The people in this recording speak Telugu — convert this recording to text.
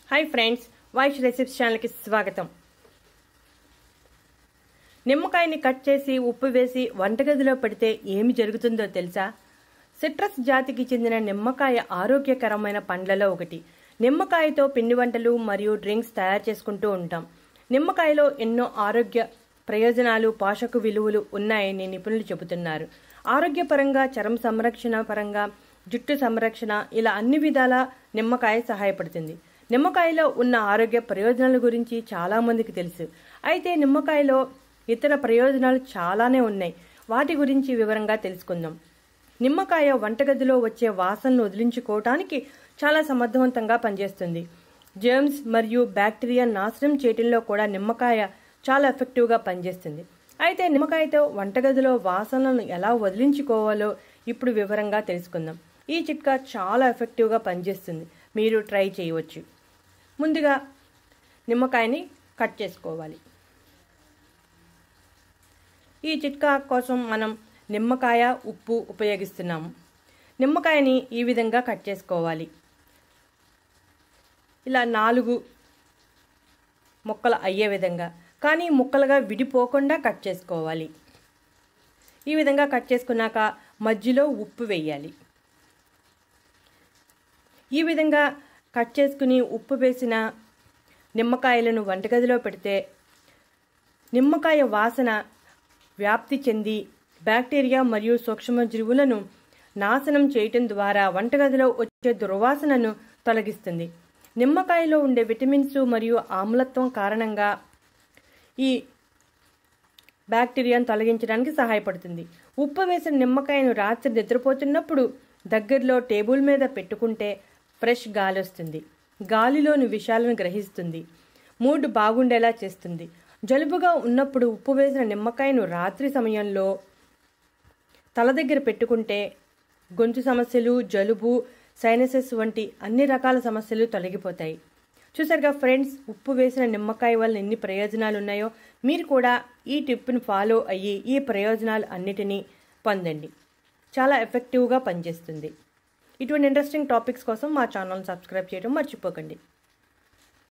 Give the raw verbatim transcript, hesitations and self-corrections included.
High friends Vaish recipes channel की स्वागतम। నిమ్మకాయని కట్ చేసి ఉప్పు వేసి వంటగదిలో పెడితే ఏమి జరుగుతుందో తెలుసా? సిట్రస్ జాతికి చెందిన నిమ్మకాయ ఆరోగ్యకరమైన పండ్లలో ఒకటి. నిమ్మకాయతో పిండి వంటలు మరియు డ్రింక్స్ తయారు చేసుకుంటూ ఉంటాం. నిమ్మకాయలో ఎన్నో ఆరోగ్య ప్రయోజనాలు, పోషక విలువలు ఉన్నాయని నిపుణులు చెబుతున్నారు. ఆరోగ్యపరంగా, చర్మ సంరక్షణ పరంగా, జుట్టు సంరక్షణ ఇలా అన్ని విధాల నిమ్మకాయ సహాయపడుతుంది. నిమ్మకాయలో ఉన్న ఆరోగ్య ప్రయోజనాల గురించి చాలా మందికి తెలుసు. అయితే నిమ్మకాయలో ఇతర ప్రయోజనాలు చాలానే ఉన్నాయి. వాటి గురించి వివరంగా తెలుసుకుందాం. నిమ్మకాయ వంటగదిలో వచ్చే వాసనను వదిలించుకోవటానికి చాలా సమర్థవంతంగా పనిచేస్తుంది. జర్మ్స్ మరియు బ్యాక్టీరియా నాశనం చేయడంలో కూడా నిమ్మకాయ చాలా ఎఫెక్టివ్గా పనిచేస్తుంది. అయితే నిమ్మకాయతో వంటగదిలో వాసనలను ఎలా వదిలించుకోవాలో ఇప్పుడు వివరంగా తెలుసుకుందాం. ఈ చిట్కా చాలా ఎఫెక్టివ్గా పనిచేస్తుంది. మీరు ట్రై చేయవచ్చు. ముందుగా నిమ్మకాయని కట్ చేసుకోవాలి. ఈ చిట్కా కోసం మనం నిమ్మకాయ, ఉప్పు ఉపయోగిస్తున్నాము. నిమ్మకాయని ఈ విధంగా కట్ చేసుకోవాలి. ఇలా నాలుగు ముక్కలు అయ్యే విధంగా, కానీ ముక్కలుగా విడిపోకుండా కట్ చేసుకోవాలి. ఈ విధంగా కట్ చేసుకున్నాక మధ్యలో ఉప్పు వేయాలి. ఈ విధంగా కట్ చేసుకుని ఉప్పు వేసిన నిమ్మకాయలను వంటగదిలో పెడితే నిమ్మకాయ వాసన వ్యాప్తి చెంది బ్యాక్టీరియా మరియు సూక్ష్మజీవులను నాశనం చేయటం ద్వారా వంటగదిలో వచ్చే దుర్వాసనను తొలగిస్తుంది. నిమ్మకాయలో ఉండే విటమిన్స్ మరియు ఆమ్లత్వం కారణంగా ఈ బ్యాక్టీరియాను తొలగించడానికి సహాయపడుతుంది. ఉప్పు వేసిన నిమ్మకాయను రాత్రి నిద్రపోతున్నప్పుడు దగ్గరలో టేబుల్ మీద పెట్టుకుంటే ఫ్రెష్ గాలి వస్తుంది. గాలిలోని విషాలను గ్రహిస్తుంది. మూడ్ బాగుండేలా చేస్తుంది. జలుబుగా ఉన్నప్పుడు ఉప్పు వేసిన నిమ్మకాయను రాత్రి సమయంలో తల దగ్గర పెట్టుకుంటే గొంతు సమస్యలు, జలుబు, సైనసెస్ వంటి అన్ని రకాల సమస్యలు తొలగిపోతాయి. చూసారుగా ఫ్రెండ్స్, ఉప్పు వేసిన నిమ్మకాయ వల్ల ఎన్ని ప్రయోజనాలు ఉన్నాయో. మీరు కూడా ఈ టిప్ని ఫాలో అయ్యి ఈ ప్రయోజనాలు అన్నిటినీ పొందండి. చాలా ఎఫెక్టివ్గా పనిచేస్తుంది. ఇటువంటి ఇంట్రెస్టింగ్ టాపిక్స్ కోసం మా ఛానల్ని సబ్స్క్రైబ్ చేయడం మర్చిపోకండి.